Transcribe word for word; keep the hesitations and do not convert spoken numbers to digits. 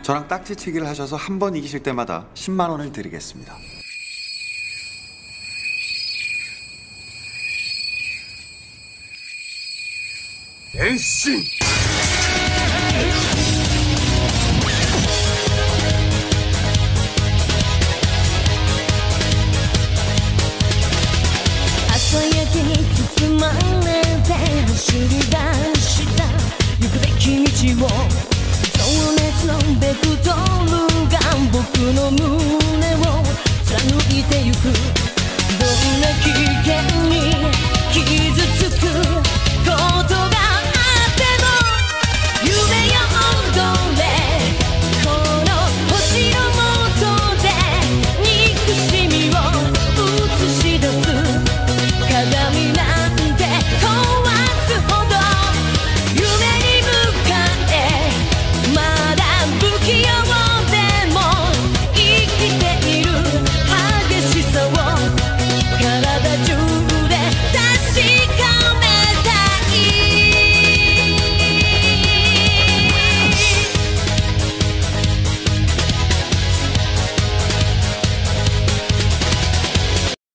저랑 딱지치기를 하셔서 한 번 이기실 때마다 십만 원을 드리겠습니다. 엔신! 朝焼けに包まれて走り出した行くべき道を情熱のベクトルが僕の胸を貫いてゆく